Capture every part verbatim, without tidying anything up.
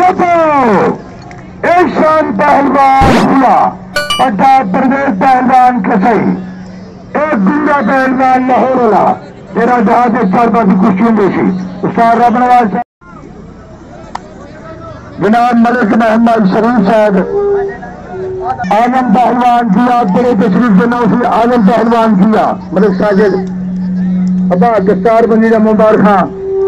چپو ایک شان پہلوان ہوا پٹا پرویز پہلوان کسائی ایک گنگا پہلوان لاہور والا تیرا جہاز ایک چار پاس کشتیوں بیشی استاد رب نواز صاحب جناب ملک محمد شریف صاحب آزم پہلوان کیا بڑے تشریف جنوسی آزم پہلوان کیا ملک ساجد ابا دستار بندی کا مبارک خان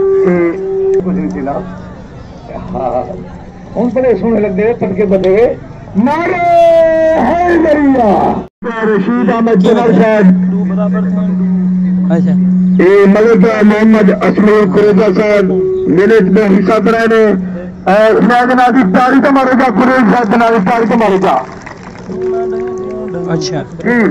ہوں بڑے سونے لگے پٹکے بدے نعرہ حیدریہ رشید احمد جنر صاحب ملک محمد اسماعیل قریضہ صاحب میرے میں حصہ کرانے اور جنابی تاری تو مارے گا قریض صاحب جنابی تاری تو مارے گا اچھا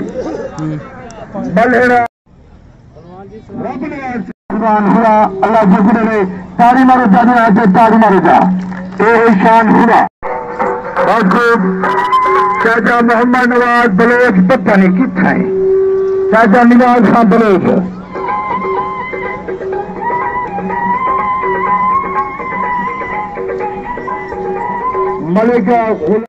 بلہرہ رب نواز ہوا اللہ جکر نے تاری مارے جا دیا کہ تاری مارے جا اے شان ہوا بہت خوب چاچا محمد نواز بلوچ پتہ نہیں کتنا ہے چاچا نواز خان بلوچ ملکہ غلام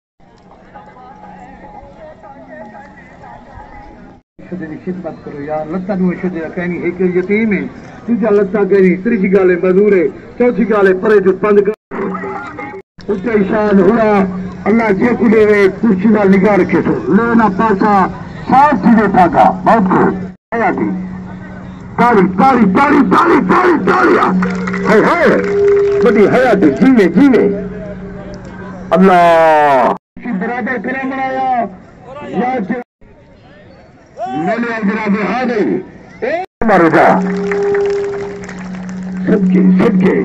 خدمت کرو یار لتا دو شدہ کہنی ایک یتیم ہے تیجا لتا کہنی تریجی گالے مزورے چوتھی گالے پرے جو پند کر اچھا شان ہوا اللہ جے کلے ہوئے کچھ کا نگاہ رکھے تو لینا پاسا ساتھ چیزیں پاکا بہت کو حیاتی تالی تالی تالی تالی تالی تالی ہے ہے بڑی حیاتی جیوے جیوے اللہ برادر کرم بنایا یا میں نے جناب ہاں گئی مارے جا سب کے سب کے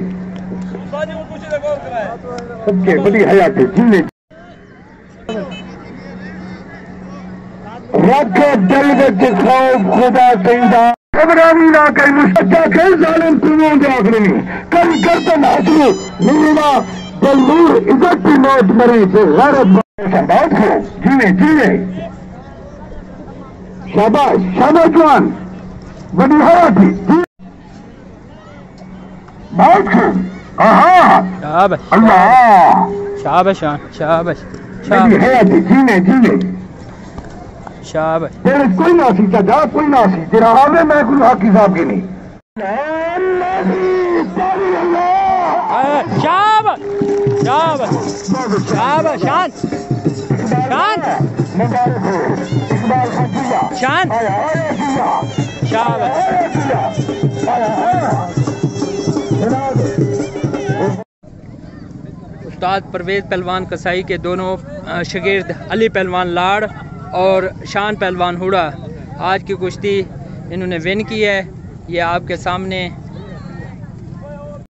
سب کے بڑی حیات جینے رکھ دل بچ خوف خدا سیدہ ابرامی نہ کئی مشجہ کئی ظالم کنوں دے آخرمی کئی گردن حسرو نیمہ دل نور عزت کی موت مرے سے غیرت مرے بہت ہو جینے جینے شاباش شاباش جوان بڑی حیاتی بہت خوب آہا شاباش اللہ شاباش شاباش بڑی حیاتی جینے جینے شاباش تیرے کوئی ناسی چاہتا کوئی ناسی تیرا آوے میں کوئی حق حساب کی نہیں شاباش شاباش شاباش شان شان شان شاباش استاد پرویز پہلوان کسائی کے دونوں شاگرد علی پہلوان لاڑ اور شان پہلوان ہوڑا آج کی کشتی انہوں نے ون کی ہے، یہ آپ کے سامنے